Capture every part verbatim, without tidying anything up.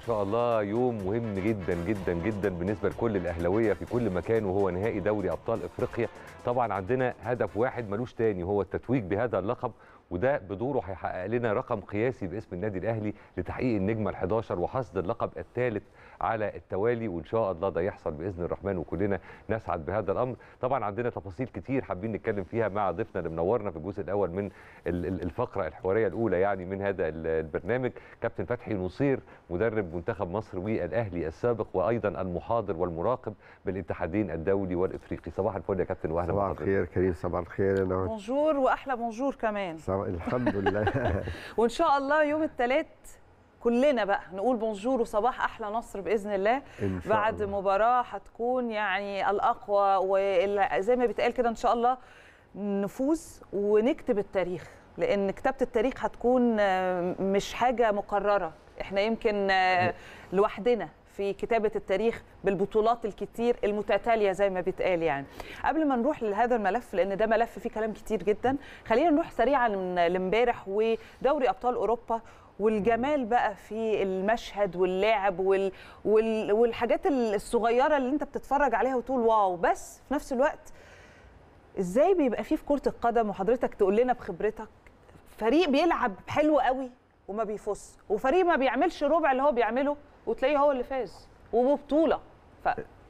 شاء الله يوم مهم جدا جدا جدا بالنسبه لكل الاهلاويه في كل مكان، وهو نهائي دوري ابطال افريقيا. طبعا عندنا هدف واحد ملوش تاني، وهو التتويج بهذا اللقب، وده بدوره هيحقق لنا رقم قياسي باسم النادي الاهلي لتحقيق النجمه الحداشر وحصد اللقب الثالث على التوالي، وان شاء الله ده يحصل باذن الرحمن وكلنا نسعد بهذا الامر. طبعا عندنا تفاصيل كتير حابين نتكلم فيها مع ضيفنا اللي منورنا في الجزء الاول من الفقره الحواريه الاولى يعني من هذا البرنامج، كابتن فتحي نصير مدرب منتخب مصر والاهلي السابق، وايضا المحاضر والمراقب بالاتحادين الدولي والافريقي. صباح الفل يا كابتن واهلا بحضرتك. صباح الخير كريم. صباح الخير. انا بونجور واحلى بونجور كمان. الحمد لله. وان شاء الله يوم الثلاث كلنا بقى نقول بونجور وصباح احلى نصر باذن الله، إن شاء بعد الله. مباراه هتكون يعني الاقوى، وزي ما بيتقال كده ان شاء الله نفوز ونكتب التاريخ، لان كتابه التاريخ هتكون مش حاجه مقرره، احنا يمكن لوحدنا في كتابة التاريخ بالبطولات الكتير المتتالية زي ما بيتقال. يعني قبل ما نروح لهذا الملف لأن ده ملف فيه كلام كتير جدا، خلينا نروح سريعا لامبارح ودوري أبطال أوروبا والجمال بقى في المشهد واللاعب وال... وال... والحاجات الصغيرة اللي انت بتتفرج عليها وتقول واو، بس في نفس الوقت ازاي بيبقى فيه في كرة القدم، وحضرتك تقول لنا بخبرتك، فريق بيلعب حلو قوي وما بيفوز، وفريق ما بيعملش ربع اللي هو بيعمله وتلاقيه هو اللي فاز وببطوله. ف...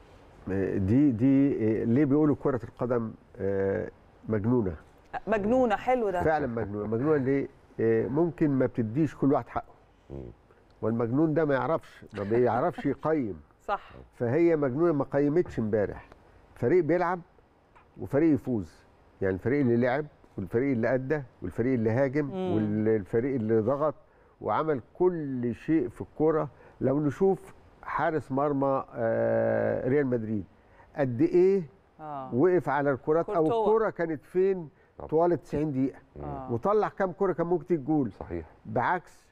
دي دي ليه بيقولوا كرة القدم مجنونة؟ مجنونة. حلو ده. فعلا مجنونة. مجنونة ليه؟ ممكن ما بتديش كل واحد حقه، والمجنون ده ما يعرفش ما بيعرفش يقيم. صح. فهي مجنونة ما قيمتش امبارح. فريق بيلعب وفريق يفوز، يعني الفريق اللي لعب والفريق اللي أدى والفريق اللي هاجم مم. والفريق اللي ضغط وعمل كل شيء في الكرة. لو نشوف حارس مرمى ريال مدريد قد ايه آه. وقف على الكرات او الكرة كانت فين طوال تسعين دقيقة آه. وطلع كام كرة كان ممكن تيجي جول. صحيح. بعكس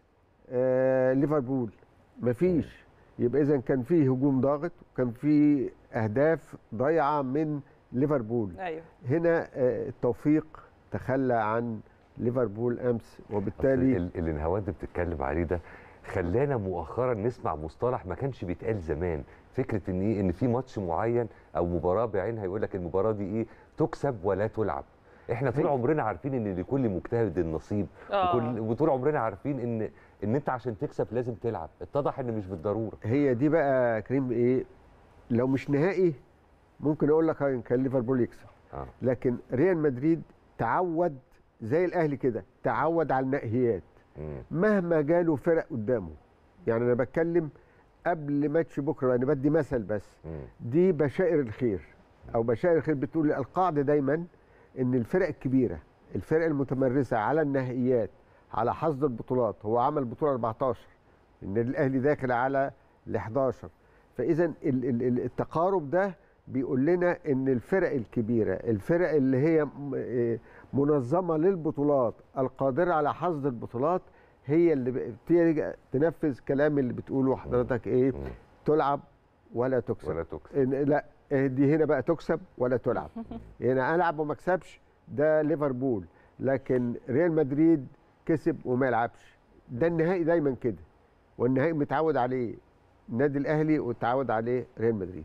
آه ليفربول مفيش. يبقى اذا كان فيه هجوم ضاغط وكان فيه اهداف ضايعة من ليفربول. أيوه. هنا آه التوفيق تخلى عن ليفربول امس، وبالتالي الانهواد اللي بتتكلم عليه ده خلانا مؤخرا نسمع مصطلح ما كانش بيتقال زمان، فكره ان ايه ان في ماتش معين او مباراه بعينها يقول لك المباراه دي ايه تكسب ولا تلعب. احنا طول عمرنا عارفين ان لكل مجتهد نصيب، وكل وطول عمرنا عارفين ان ان انت عشان تكسب لازم تلعب. اتضح ان مش بالضروره. هي دي بقى كريم ايه، لو مش نهائي ممكن اقول لك كان ليفربول يكسب. آه. لكن ريال مدريد تعود زي الاهلي كده، تعود على النهائيات مهما جاله فرق قدامه. يعني انا بتكلم قبل ماتش بكره، انا بدي مثل بس. دي بشائر الخير او بشائر الخير بتقول القاعده دايما ان الفرق الكبيره، الفرق المتمرسه على النهائيات، على حصد البطولات. هو عمل بطوله أربعتاشر، النادي الاهلي داخل على ال احداشر، فاذا التقارب ده بيقول لنا ان الفرق الكبيره، الفرق اللي هي منظمه للبطولات القادره على حصد البطولات، هي اللي بتيجي تنفذ كلام اللي بتقوله حضرتك ايه، تلعب ولا تكسب. ولا تكسب. لا دي هنا بقى تكسب ولا تلعب. هنا العب وما اكسبش، ده ليفربول. لكن ريال مدريد كسب وما يلعبش، ده النهائي دايما كده، والنهائي متعود عليه النادي الاهلي وتعود عليه ريال مدريد.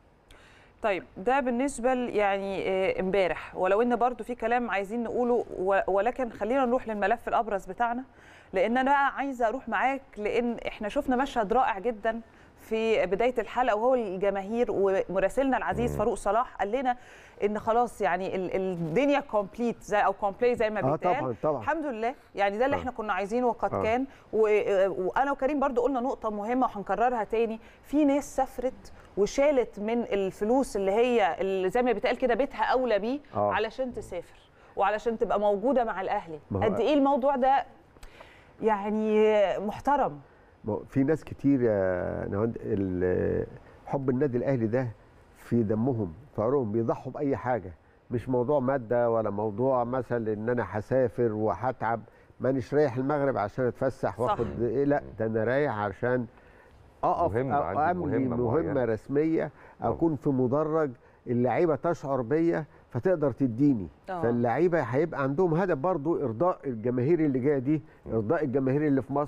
طيب ده بالنسبه يعني امبارح، ولو ان برضو في كلام عايزين نقوله، ولكن خلينا نروح للملف الابرز بتاعنا، لان انا عايزه اروح معاك، لان احنا شفنا مشهد رائع جدا في بدايه الحلقه، وهو الجماهير ومراسلنا العزيز فاروق صلاح قال لنا ان خلاص يعني الدنيا كومبليت زي او كومبلي زي ما بيتقال. آه طبعا طبعا. الحمد لله، يعني ده اللي آه. احنا كنا عايزينه وقد آه. كان. وانا وكريم برضو قلنا نقطه مهمه وهنكررها تاني، في ناس سافرت وشالت من الفلوس اللي هي اللي زي ما بيتقال كده بيتها اولى بيه آه. علشان تسافر وعلشان تبقى موجوده مع الاهلي. قد ايه الموضوع ده يعني محترم. في ناس كتير يا نهاد حب النادي الاهلي ده في دمهم، في عروقهم، بيضحوا باي حاجه، مش موضوع ماده ولا موضوع مثلا ان انا هسافر وهتعب. مانيش رايح المغرب عشان اتفسح واخد إيه، لا ده انا رايح عشان اقف مهمة املي مهمه, مهمة رسميه، اكون في مدرج اللعيبه تشعر بيا فتقدر تديني. أوه. فاللعيبه هيبقى عندهم هدف برضو، ارضاء الجماهير اللي جايه دي، ارضاء الجماهير اللي في مصر،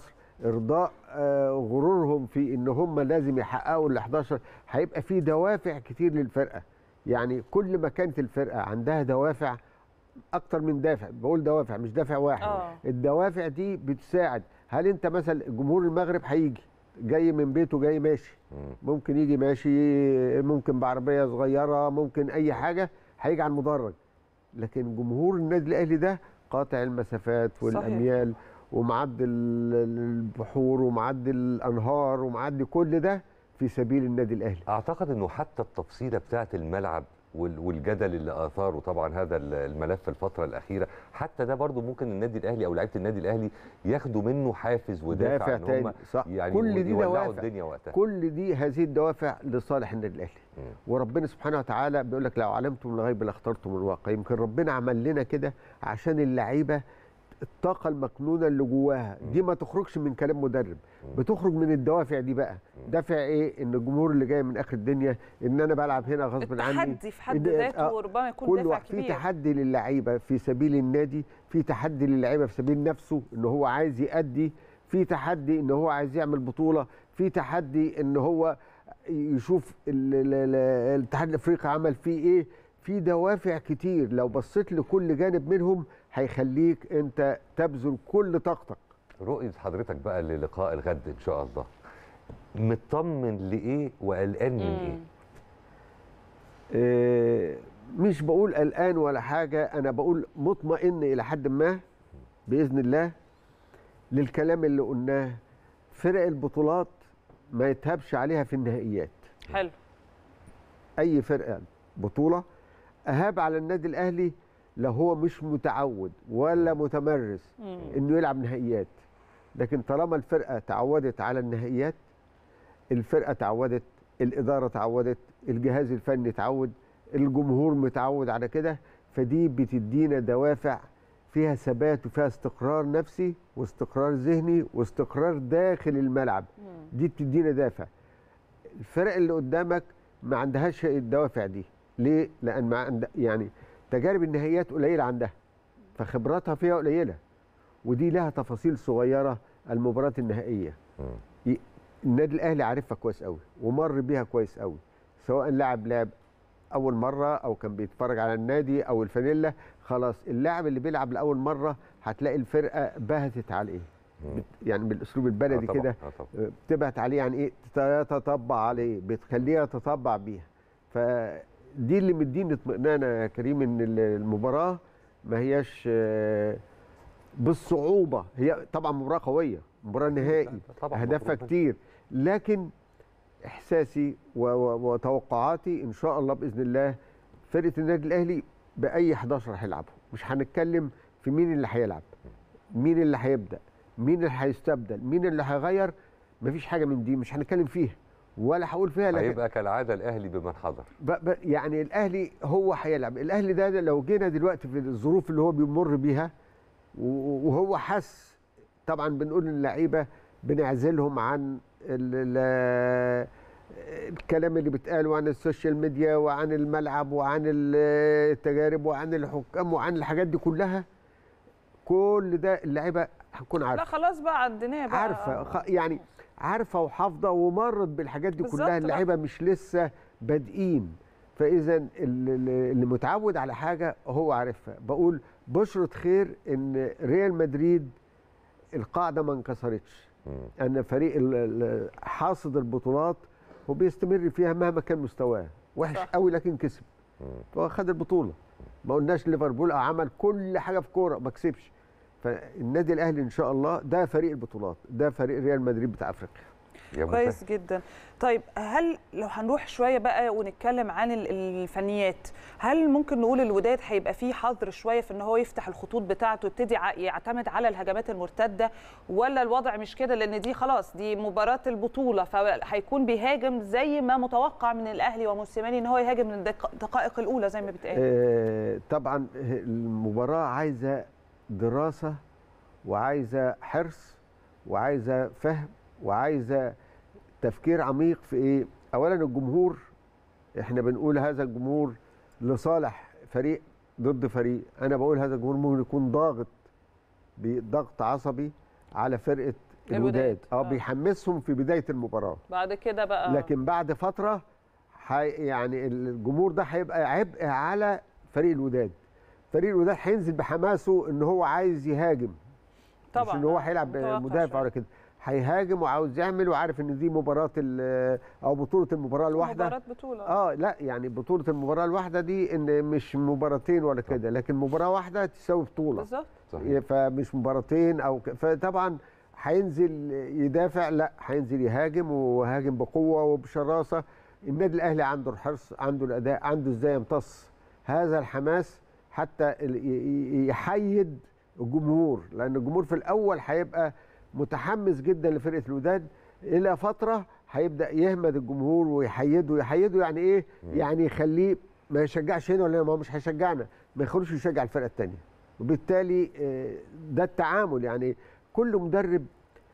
ارضاء آه غرورهم في ان هم لازم يحققوا ال احداشر، هيبقى في دوافع كتير للفرقه. يعني كل ما كانت الفرقه عندها دوافع اكتر من دافع، بقول دوافع مش دافع واحد. أوه. الدوافع دي بتساعد. هل انت مثلا جمهور المغرب هيجي جاي من بيته جاي ماشي، ممكن يجي ماشي، ممكن بعربيه صغيره، ممكن اي حاجه، هيجي على المدرج. لكن جمهور النادي الاهلي ده قاطع المسافات والاميال، صحيح. ومعدي البحور ومعدي الانهار ومعدي كل ده في سبيل النادي الاهلي. اعتقد انه حتى التفصيله بتاعه الملعب والجدل اللي اثاره طبعا هذا الملف الفتره الاخيره، حتى ده برضو ممكن النادي الاهلي او لعيبه النادي الاهلي ياخدوا منه حافز ودافع ان هم يعني كل دي يولعوا الدنيا وقتها. كل دي هذه الدوافع لصالح النادي الاهلي. م. وربنا سبحانه وتعالى بيقول لك لو علمتم الغيب لاخترتم الواقع. يمكن ربنا عمل لنا كده عشان اللعيبه الطاقه المكنونه اللي جواها دي ما تخرجش من كلام مدرب، بتخرج من الدوافع دي بقى. دافع ايه؟ ان الجمهور اللي جاي من اخر الدنيا، ان انا بلعب هنا غصب عني. التحدي في حد ذاته ربما يكون دافع كبير. في تحدي للعيبه في سبيل النادي، في تحدي للعيبه في سبيل نفسه ان هو عايز يأدي، في تحدي ان هو عايز يعمل بطوله، في تحدي ان هو يشوف الاتحاد الافريقي عمل فيه ايه. في دوافع كتير لو بصيت لكل جانب منهم هيخليك انت تبذل كل طاقتك. رؤية حضرتك بقى للقاء الغد ان شاء الله، مطمن لايه وقلقان من ايه؟ إيه مش بقول قلقان ولا حاجه، انا بقول مطمئن الى حد ما باذن الله للكلام اللي قلناه. فرق البطولات ما يتهبش عليها في النهائيات. حلو. اي فرقه بطوله اهاب على النادي الاهلي لو هو مش متعود ولا متمرس مم. انه يلعب نهائيات. لكن طالما الفرقه تعودت على النهائيات، الفرقه تعودت، الاداره تعودت، الجهاز الفني تعود، الجمهور متعود على كده، فدي بتدينا دوافع فيها ثبات وفيها استقرار نفسي واستقرار ذهني واستقرار داخل الملعب. مم. دي بتدينا دافع. الفرق اللي قدامك ما عندهاش الدوافع دي. ليه؟ لان ما عند يعني تجارب النهائيات قليله عندها، فخبراتها فيها قليله، ودي لها تفاصيل صغيره. المباراه النهائيه م. النادي الاهلي عارفها كويس قوي ومر بيها كويس قوي، سواء لاعب لعب اول مره او كان بيتفرج على النادي او الفانيلا. خلاص اللاعب اللي بيلعب لاول مره هتلاقي الفرقه بهتت عليه، يعني بالاسلوب البلدي كده بتبهت عليه، يعني ايه؟ تتطبع عليه، بتخليه يتطبع بيها. ف دي اللي مديني اطمئنان يا كريم ان المباراه ما هياش بالصعوبه. هي طبعا مباراه قويه، مباراه نهائي، اهدافها كتير، لكن احساسي وتوقعاتي ان شاء الله باذن الله فرقه النادي الاهلي باي احداشر هيلعبوا. مش هنتكلم في مين اللي هيلعب، مين اللي هيبدا، مين اللي هيستبدل، مين اللي هيغير، مفيش حاجه من دي مش هنتكلم فيها ولا هقول فيها. لكن هيبقى كالعاده الاهلي بمن حضر. يعني الاهلي هو هيلعب. الاهلي ده لو جينا دلوقتي في الظروف اللي هو بيمر بيها وهو حس، طبعا بنقول للعيبه بنعزلهم عن الكلام اللي بتقال عن السوشيال ميديا وعن الملعب وعن التجارب وعن الحكام وعن الحاجات دي كلها. كل ده اللعيبه هتكون عارفه. لا خلاص بقى عديناه بقى، عارفه يعني عارفه وحافظه ومرت بالحاجات دي كلها. اللعيبه مش لسه بادئين، فاذا اللي متعود على حاجه هو عارفها. بقول بشرة خير ان ريال مدريد القاعده ما انكسرتش، ان فريق حاصد البطولات وبيستمر فيها مهما كان مستواه وحش صح. قوي لكن كسب، فهو خد البطوله. ما قلناش ليفربول عمل كل حاجه في كوره ما كسبش. فالنادي الاهلي ان شاء الله ده فريق البطولات، ده فريق ريال مدريد بتاع افريقيا. كويس جدا. طيب هل لو هنروح شويه بقى ونتكلم عن الفنيات، هل ممكن نقول الوداد هيبقى فيه حظر شويه في ان هو يفتح الخطوط بتاعته ويبتدي يعتمد على الهجمات المرتده، ولا الوضع مش كده لان دي خلاص دي مباراه البطوله فهيكون بيهاجم زي ما متوقع من الاهلي وموسيماني ان هو يهاجم من الدقائق الاولى زي ما بتقال؟ آه طبعا المباراه عايزه دراسه وعايزه حرص وعايزه فهم وعايزه تفكير عميق في ايه؟ اولا الجمهور، احنا بنقول هذا الجمهور لصالح فريق ضد فريق. انا بقول هذا الجمهور ممكن يكون ضاغط بضغط عصبي على فرقه الوداد اه بيحمسهم في بدايه المباراه. بعد كده بقى لكن بعد فتره حي يعني الجمهور ده هيبقى عبء على فريق الوداد. فريق الوداد هينزل بحماسه ان هو عايز يهاجم، طبعا مش ان هو هيلعب مدافع ولا كده، هيهاجم وعاوز يعمل وعارف ان دي مباراه او بطوله المباراه الواحده. مباراه بطوله اه لا يعني بطوله المباراه الواحده دي ان مش مباراتين ولا كده، لكن مباراه واحده تساوي بطوله بالظبط. فمش مباراتين او ك... فطبعا هينزل يدافع، لا هينزل يهاجم وهاجم بقوه وبشراسه. النادي الاهلي عنده الحرص، عنده الاداء، عنده ازاي يمتص هذا الحماس حتى يحيد الجمهور، لان الجمهور في الاول هيبقى متحمس جدا لفرقه الوداد، الى فتره هيبدا يهمد الجمهور ويحيده. يحيده يعني ايه؟ يعني يخليه ما يشجعش هنا ولا هنا، ما هو مش هيشجعنا، ما يخلوش يشجع الفرقه الثانيه. وبالتالي ده التعامل، يعني كل مدرب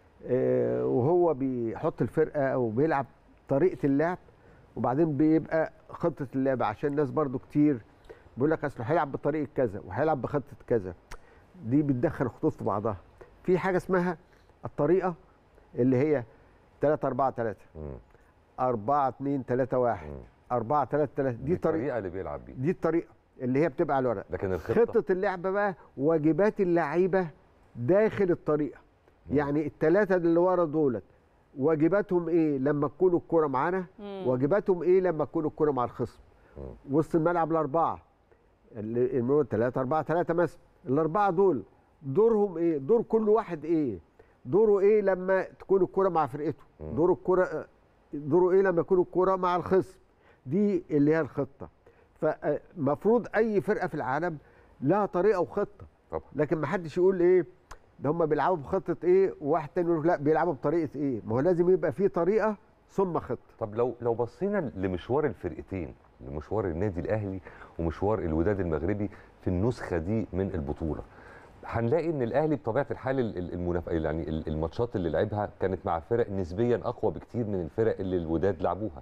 وهو بيحط الفرقه او بيلعب طريقه اللعب وبعدين بيبقى خطه اللعب، عشان الناس برضو كتير بيقول لك اصل هيلعب بطريقه كذا وهيلعب بخطه كذا، دي بتدخل خطوط في بعضها. في حاجه اسمها الطريقه اللي هي ثلاثة أربعة ثلاثة أربعة اثنين ثلاثة واحد أربعة ثلاثة ثلاثة، دي الطريقه اللي بيلعب بيها، دي الطريقه اللي هي بتبقى على الورق. لكن الخطه خطه اللعبه بقى واجبات اللعيبه داخل الطريقه. مم. يعني الثلاثه اللي ورا دولت واجباتهم ايه لما تكون الكره معانا، واجباتهم ايه لما تكون الكره مع الخصم. مم. وسط الملعب الاربعه اللي ثلاثة أربعة ثلاثة مثلا، الاربعه دول دورهم ايه؟ دور كل واحد ايه؟ دوره ايه لما تكون الكره مع فرقته؟ دور الكره دوره ايه لما تكون الكره مع الخصم؟ دي اللي هي الخطه. فمفروض اي فرقه في العالم لها طريقه وخطه. طبعا. لكن ما حدش يقول ايه ده هم بيلعبوا بخطه ايه وواحد تاني يقول لا بيلعبوا بطريقه ايه. ما هو لازم يبقى في طريقه ثم خطه. طب لو لو بصينا لمشوار الفرقتين، لمشوار النادي الاهلي ومشوار الوداد المغربي في النسخه دي من البطوله، هنلاقي ان الاهلي بطبيعه الحال المنف... يعني الماتشات اللي لعبها كانت مع فرق نسبيا اقوى بكتير من الفرق اللي الوداد لعبوها.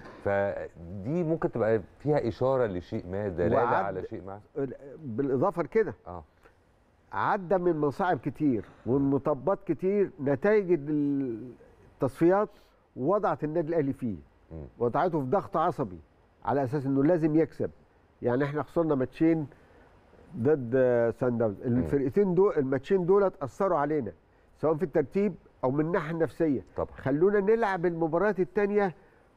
فدي ممكن تبقى فيها اشاره لشيء ما، دلاله على شيء ما. بالاضافه لكده اه عدى من مصاعب كتير ومن مطبات كتير، نتائج التصفيات وضعت النادي الاهلي فيه، وضعته في ضغط عصبي على اساس انه لازم يكسب. يعني احنا خسرنا ماتشين ضد سان داونز، الفرقتين دول الماتشين دول اثروا علينا سواء في الترتيب او من الناحيه النفسيه. طبعا. خلونا نلعب المباريات الثانيه،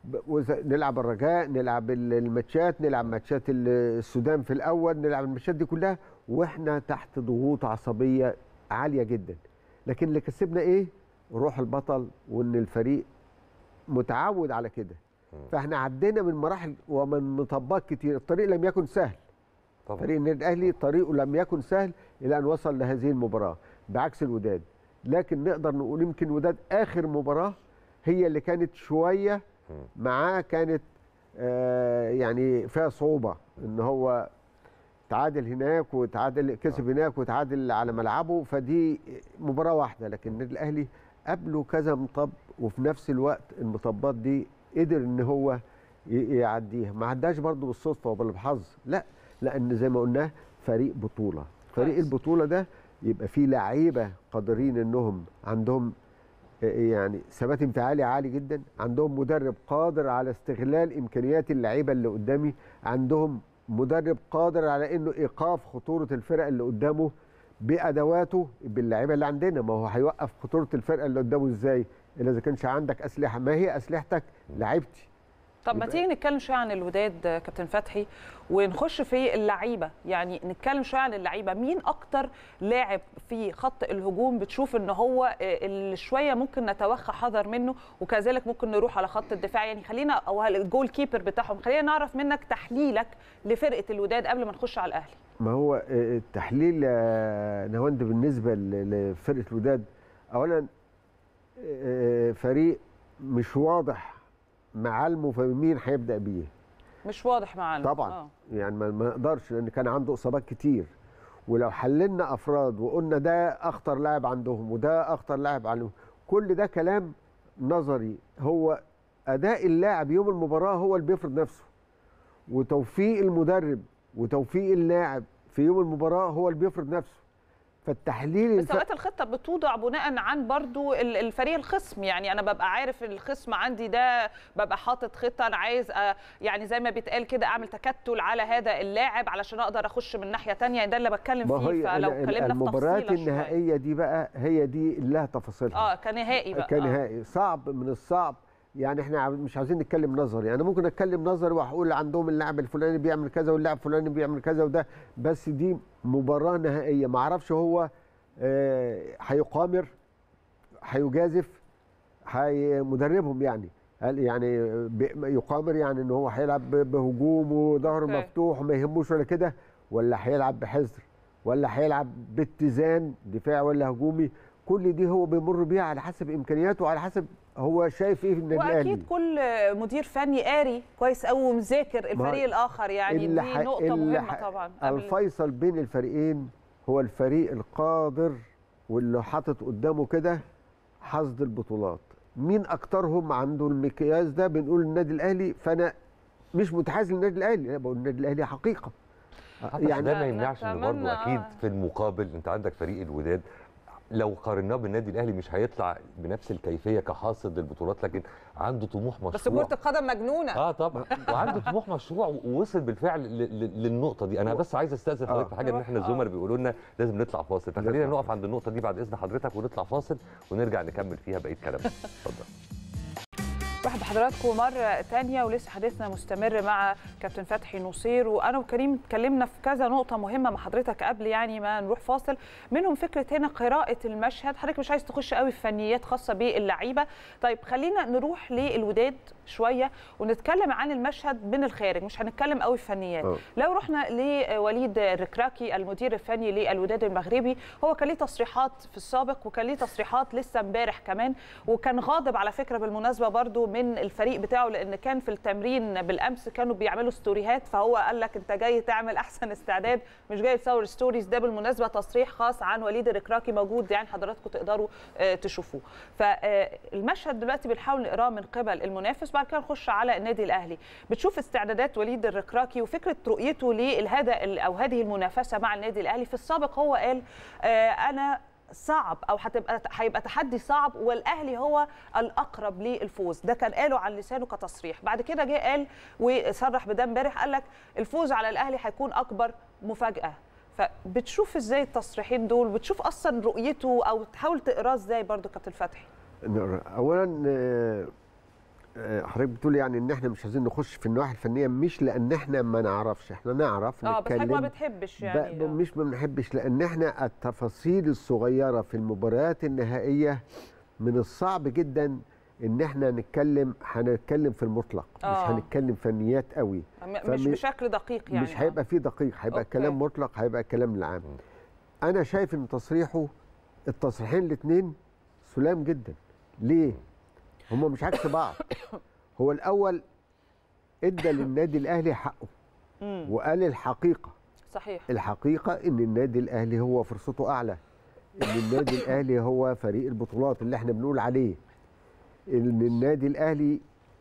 نلعب الرجاء، نلعب الماتشات، نلعب ماتشات السودان في الاول، نلعب الماتشات دي كلها واحنا تحت ضغوط عصبيه عاليه جدا. لكن اللي كسبنا ايه؟ روح البطل، وان الفريق متعود على كده. فاحنا عدينا من مراحل ومن مطبات كتير، الطريق لم يكن سهل. طبعا. فريق النادي الاهلي طريقه لم يكن سهل الى ان وصل لهذه المباراه بعكس الوداد. لكن نقدر نقول يمكن الوداد اخر مباراه هي اللي كانت شويه معاه، كانت آه يعني فيها صعوبه، ان هو تعادل هناك وتعادل كسب هناك وتعادل على ملعبه، فدي مباراه واحده. لكن النادي الاهلي قبله كذا مطب، وفي نفس الوقت المطبات دي قدر ان هو يعديها. ما عداش برضه بالصدفه وبالحظ، لا، لان زي ما قلنا فريق بطوله. فريق البطوله ده يبقى فيه لعيبه قادرين انهم عندهم يعني ثبات انفعالي عالي جدا، عندهم مدرب قادر على استغلال امكانيات اللعيبه اللي قدامي، عندهم مدرب قادر على انه ايقاف خطوره الفرق اللي قدامه بادواته باللعيبه اللي عندنا. ما هو هيوقف خطوره الفرقه اللي قدامه ازاي الا اذا كانش عندك اسلحه؟ ما هي اسلحتك؟ لعيبتي. طب ما تيجي نتكلم شويه عن الوداد كابتن فتحي ونخش في اللعيبه، يعني نتكلم شويه عن اللعيبه. مين اكتر لاعب في خط الهجوم بتشوف ان هو اللي شويه ممكن نتوخى حذر منه، وكذلك ممكن نروح على خط الدفاع؟ يعني خلينا، او الجول كيبر بتاعهم، خلينا نعرف منك تحليلك لفرقه الوداد قبل ما نخش على الاهلي. ما هو التحليل نهاوند بالنسبه لفرقه الوداد، اولا فريق مش واضح معالمه، فمين هيبدا بيه؟ مش واضح معالمه طبعا. آه. يعني ما نقدرش، لان كان عنده اصابات كتير، ولو حللنا افراد وقلنا ده اخطر لاعب عندهم وده اخطر لاعب عندهم، كل ده كلام نظري. هو اداء اللاعب يوم المباراه هو اللي بيفرض نفسه، وتوفيق المدرب وتوفيق اللاعب في يوم المباراه هو اللي بيفرض نفسه. فالتحليل بس اوقات الخطه بتوضع بناء عن برضو الفريق الخصم، يعني انا ببقى عارف الخصم عندي ده، ببقى حاطط خطه انا عايز يعني زي ما بيتقال كده اعمل تكتل على هذا اللاعب علشان اقدر اخش من ناحيه ثانيه، ده اللي بتكلم فيه. فلو اتكلمنا في المباريات النهائيه دي بقى هي دي اللي لها تفاصيلها. اه كنهائي بقى كنهائي آه. صعب من الصعب، يعني احنا مش عايزين نتكلم نظري، انا يعني ممكن اتكلم نظري واقول عندهم اللاعب الفلاني بيعمل كذا واللاعب الفلاني بيعمل كذا وده، بس دي مباراه نهائيه ما اعرفش هو هيقامر هيجازف مدربهم يعني يعني يقامر يعني ان هو هيلعب بهجوم وظهره مفتوح وما يهموش ولا كده، ولا هيلعب بحذر، ولا هيلعب باتزان دفاع ولا هجومي. كل دي هو بيمر بيها على حسب امكانياته وعلى حسب هو شايف ايه في النادي الاهلي. واكيد كل مدير فني قاري كويس قوي ومذاكر الفريق الاخر، يعني دي نقطه مهمه طبعا. الفيصل بين الفريقين هو الفريق القادر واللي حاطط قدامه كده حصد البطولات. مين اكترهم عنده المقياس ده؟ بنقول النادي الاهلي، فانا مش متحيز للنادي الاهلي، انا بقول النادي الاهلي حقيقه. يعني ده ما يمنعش ان برضه اكيد في المقابل انت عندك فريق الوداد لو قارناه بالنادي الاهلي مش هيطلع بنفس الكيفيه كحاصد البطولات، لكن عنده طموح مشروع. بس كره القدم مجنونه. اه طبعا وعنده طموح مشروع ووصل بالفعل للنقطه دي. انا بس عايز استاذن حضرتك في حاجه، ان احنا الزملاء بيقولوا لنا لازم نطلع فاصل، فخلينا نقف عند النقطه دي بعد اذن حضرتك ونطلع فاصل ونرجع نكمل فيها بقيه كلامنا. اتفضل. مرحبا بحضراتكم مرة تانية، ولسه حديثنا مستمر مع كابتن فتحي نصير، وأنا وكريم اتكلمنا في كذا نقطة مهمة مع حضرتك قبل يعني ما نروح فاصل، منهم فكرة هنا قراءة المشهد. حضرتك مش عايز تخش قوي في فنيات خاصة باللعيبة، طيب خلينا نروح للوداد شوية ونتكلم عن المشهد من الخارج، مش هنتكلم قوي في فنيات. أوه. لو رحنا لوليد الركراكي المدير الفني للوداد المغربي، هو كان ليه تصريحات في السابق وكان ليه تصريحات لسه امبارح كمان، وكان غاضب على فكرة بالمناسبة برضو من الفريق بتاعه، لان كان في التمرين بالامس كانوا بيعملوا ستوريهات، فهو قال لك انت جاي تعمل احسن استعداد مش جاي تصور ستوريز. ده بالمناسبه تصريح خاص عن وليد الركراكي موجود، يعني حضراتكم تقدروا تشوفوه. فالمشهد دلوقتي بنحاول نقراه من قبل المنافس، بعد كده نخش على النادي الاهلي. بتشوف استعدادات وليد الركراكي وفكره رؤيته لهذا او هذه المنافسه مع النادي الاهلي. في السابق هو قال انا صعب او هتبقى هيبقى تحدي صعب والاهلي هو الاقرب للفوز، ده كان قاله عن لسانه كتصريح. بعد كده جه قال وصرح بده امبارح، قال لك الفوز على الاهلي هيكون اكبر مفاجاه. فبتشوف ازاي التصريحين دول؟ بتشوف اصلا رؤيته او تحاول تقراه ازاي برضو كابتن فتحي؟ اولا حضرتك بتقول يعني ان احنا مش عايزين نخش في النواحي الفنيه، مش لان احنا ما نعرفش، احنا نعرف اه بس حضرتك ما بتحبش يعني مش ما بنحبش، لان احنا التفاصيل الصغيره في المباريات النهائيه من الصعب جدا ان احنا نتكلم، هنتكلم في المطلق آه. مش هنتكلم فنيات قوي، مش بشكل دقيق يعني، مش هيبقى فيه دقيق، هيبقى أوكي. كلام مطلق، هيبقى كلام العام. انا شايف ان تصريحه التصريحين الاثنين سلام جدا. ليه؟ هم مش عكس بعض. هو الاول ادى للنادي الاهلي حقه وقال الحقيقه. صحيح. الحقيقه ان النادي الاهلي هو فرصته اعلى، ان النادي الاهلي هو فريق البطولات اللي احنا بنقول عليه، ان النادي الاهلي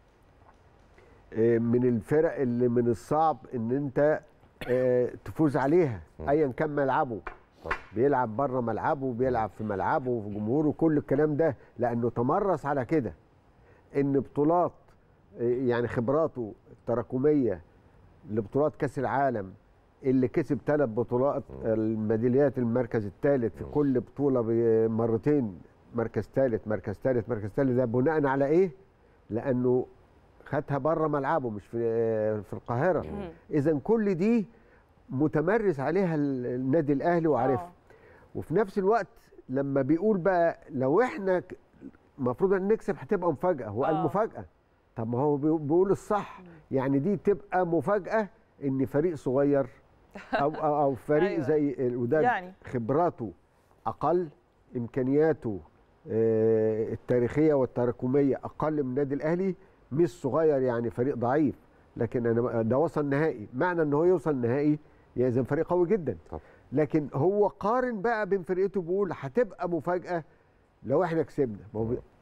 من الفرق اللي من الصعب ان انت تفوز عليها ايا كان ملعبه، بيلعب بره ملعبه، بيلعب في ملعبه وفي جمهوره، كل الكلام ده لانه تمرس على كده. ان بطولات يعني خبراته التراكميه لبطولات كاس العالم اللي كسب ثلاث بطولات الميداليات المركز الثالث في كل بطوله مرتين، مركز ثالث مركز ثالث مركز ثالث، ده بناء على ايه؟ لانه خدها بره ملعبه مش في في القاهره. اذا كل دي متمرس عليها النادي الاهلي وعارفها. وفي نفس الوقت لما بيقول بقى لو احنا المفروض ان نكسب هتبقى مفاجاه، هو قال مفاجاه. طب ما هو بيقول الصح، يعني دي تبقى مفاجاه ان فريق صغير او او, أو فريق أيوة. زي الوداد يعني خبراته اقل، امكانياته التاريخيه والتراكميه اقل من النادي الاهلي، مش صغير يعني فريق ضعيف، لكن انا ده وصل نهائي، معنى ان هو يوصل نهائي يلزم فريق قوي جدا. لكن هو قارن بقى بين فرقته، بيقول هتبقى مفاجاه لو احنا كسبنا. ما هو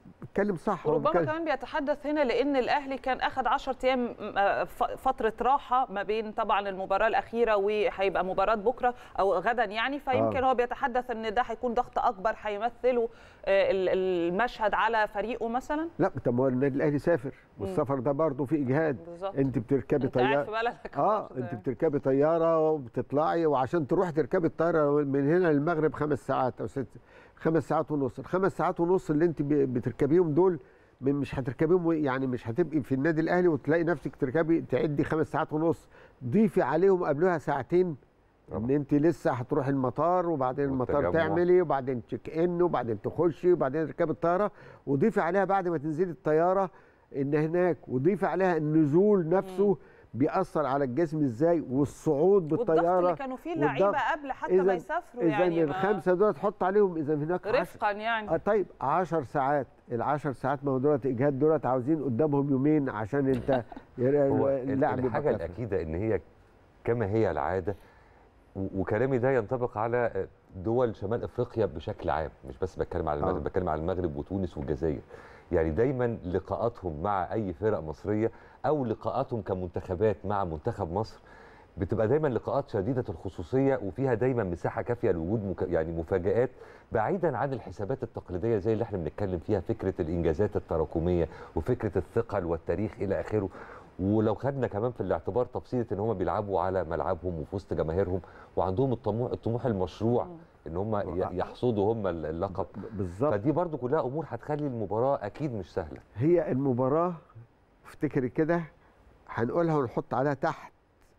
بيتكلم صح. وربما بيتكلم... كمان بيتحدث هنا لان الاهلي كان اخذ عشرة ايام فتره راحه ما بين طبعا المباراه الاخيره وهيبقى مباراه بكره او غدا يعني، فيمكن آه. هو بيتحدث ان ده هيكون ضغط اكبر هيمثله المشهد على فريقه مثلا. لا طب ما النادي الاهلي سافر، والسفر ده برضه فيه اجهاد. بالظبط. انت بتركبي طياره في بلدك اه انت بتركبي طياره وبتطلعي، وعشان تروحي تركبي الطياره من هنا للمغرب خمس ساعات او ست خمس ساعات ونص. الخمس ساعات ونص اللي انت بتركبيهم دول مش هتركبيهم، يعني مش هتبقي في النادي الاهلي وتلاقي نفسك تركبي تعدي خمس ساعات ونص. ضيفي عليهم قبلها ساعتين ان انت لسه هتروحي المطار، وبعدين المطار تعملي، وبعدين تشيك ان، وبعدين تخشي، وبعدين تركبي الطياره، وضيفي عليها بعد ما تنزلي الطياره ان هناك، وضيفي عليها النزول نفسه مم. بيأثر على الجسم ازاي، والصعود بالطياره والضغط اللي كانوا فيه اللعيبه قبل حتى ما يسافروا يعني. اذا الخمسه دول تحط عليهم اذا هناك رفقا يعني. آه طيب عشر ساعات، العشر ساعات ما هو دولت اجهاد، دولت عاوزين قدامهم يومين عشان انت اللاعب. الحاجه الاكيده ان هي كما هي العاده، وكلامي ده ينطبق على دول شمال افريقيا بشكل عام، مش بس بتكلم على المغرب، آه. بتكلم على المغرب وتونس والجزائر. يعني دايما لقاءاتهم مع اي فرق مصريه او لقاءاتهم كمنتخبات مع منتخب مصر بتبقى دايما لقاءات شديده الخصوصيه، وفيها دايما مساحه كافيه لوجود مك... يعني مفاجآت بعيدا عن الحسابات التقليديه زي اللي احنا بنتكلم فيها، فكره الانجازات التراكميه وفكره الثقل والتاريخ الى اخره. ولو خدنا كمان في الاعتبار تفصيله ان هم بيلعبوا على ملعبهم وفي وسط جماهيرهم، وعندهم الطموح الطموح المشروع ان هم يحصدوا هم اللقب بالظبط. فدي برضو كلها امور هتخلي المباراه اكيد مش سهله. هي المباراه افتكري كده هنقولها ونحط عليها تحت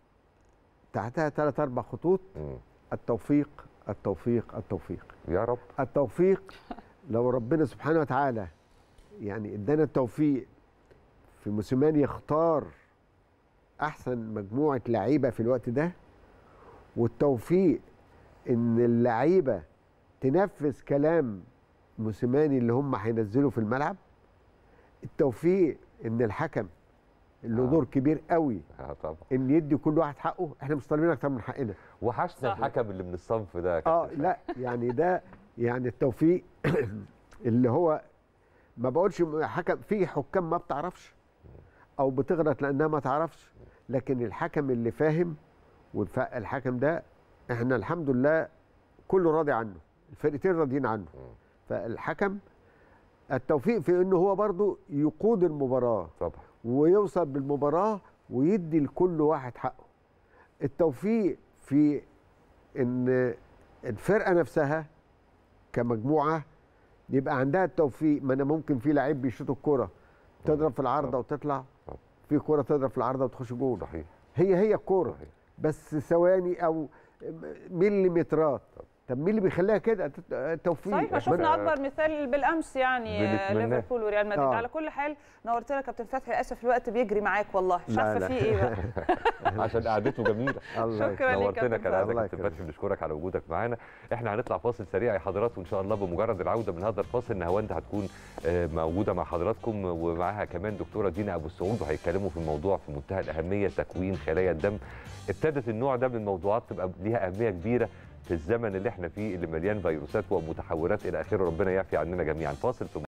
تحتها ثلاث اربع خطوط. م. التوفيق التوفيق التوفيق يا رب. التوفيق لو ربنا سبحانه وتعالى يعني ادانا التوفيق في موسيماني يختار احسن مجموعه لعيبه في الوقت ده، والتوفيق ان اللعيبه تنفذ كلام موسيماني اللي هم هينزلوا في الملعب، التوفيق ان الحكم اللي له دور كبير قوي اه طبعا ان يدي كل واحد حقه. احنا مش طالبين اكتر من حقنا. وحشنا الحكم اللي من الصنف ده اه لا يعني ده يعني التوفيق اللي هو ما بقولش حكم، في حكام ما بتعرفش او بتغلط لانها ما تعرفش، لكن الحكم اللي فاهم، والحكم ده احنا الحمد لله كله راضي عنه، الفرقتين راضيين عنه. فالحكم التوفيق في انه هو برضو يقود المباراه طبعا ويوصل بالمباراه ويدي لكل واحد حقه. التوفيق في ان الفرقه نفسها كمجموعه يبقى عندها التوفيق. ما انا ممكن في لعيب بيشوط الكوره تضرب في العارضه وتطلع، في كوره تضرب في العارضه وتخش جول. صحيح. هي هي الكوره بس ثواني او مليمترات. طب مين اللي بيخليها كده؟ التوفيق. صحيح. شفنا اكبر مثال بالامس يعني ليفربول وريال مدريد. آه. على كل حال نورتنا يا كابتن فتحي، للاسف الوقت بيجري معاك والله، مش عارفه في ايه بقى. عشان قعدته جميله. شكرا لك نورتنا كالعاده كابتن فتحي، بنشكرك على وجودك معانا. احنا هنطلع فاصل سريع يا حضرات، وان شاء الله بمجرد العوده من هذا الفاصل نهاوند هتكون موجوده مع حضراتكم، ومعاها كمان دكتوره دينا ابو السعود، وهيتكلموا في موضوع في منتهى الاهميه، تكوين خلايا الدم. ابتدت النوع ده من الموضوعات تبقى ليها اهميه كبيره في الزمن اللي احنا فيه اللي مليان فيروسات ومتحورات الى اخره. ربنا يعفي عننا جميعا. فاصل.